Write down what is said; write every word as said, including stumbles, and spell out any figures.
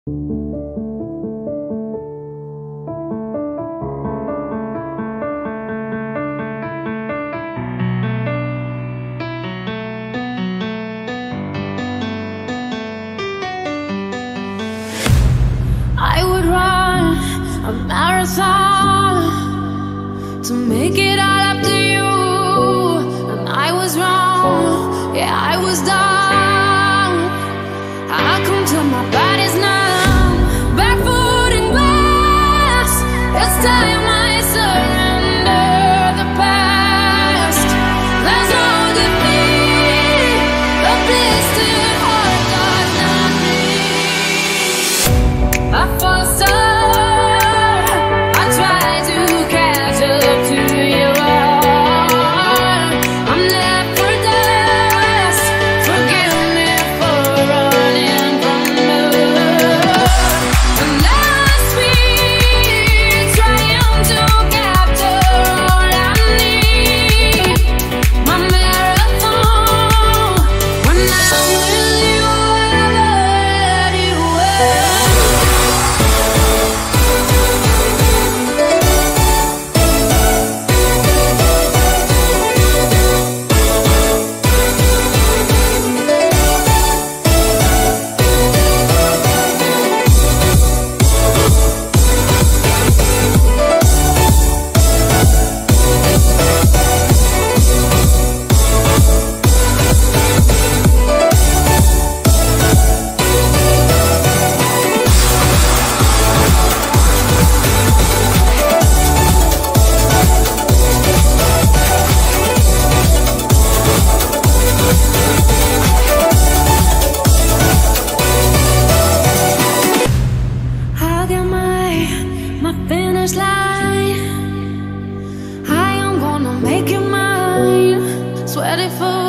I would run a marathon to make it all up to you, and I was wrong, yeah, I was down. How come till my body's numb, barefoot in glass? It's time I surrender the past. There's no defeat, the blistered heart does not bleed. I fall so finish line. I am gonna make you mine. Sweaty for